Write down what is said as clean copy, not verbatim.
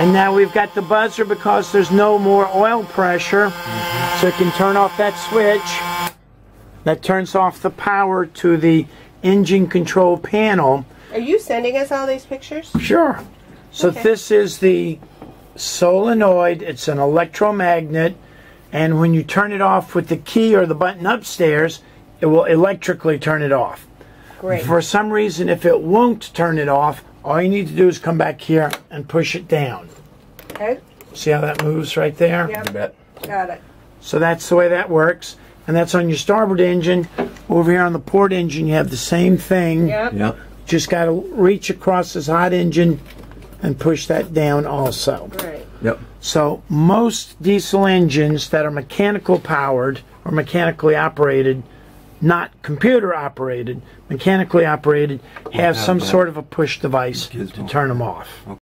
And now we've got the buzzer because there's no more oil pressure. So it can turn off that switch. That turns off the power to the engine control panel. Are you sending us all these pictures? Sure. So Okay. this is the solenoid. It's an electromagnet. And when you turn it off with the key or the button upstairs, it will electrically turn it off. Great. For some reason, if it won't turn it off, all you need to do is come back here and push it down. Okay. See how that moves right there? Yep. You bet. Got it. So that's the way that works. And that's on your starboard engine. Over here on the port engine, you have the same thing. Yep. Yep. Just got to reach across this hot engine and push that down also. Right. Yep. So most diesel engines that are mechanical powered or mechanically operated, not computer operated, mechanically operated, have some that. sort of a push device Gizmo. to turn them off.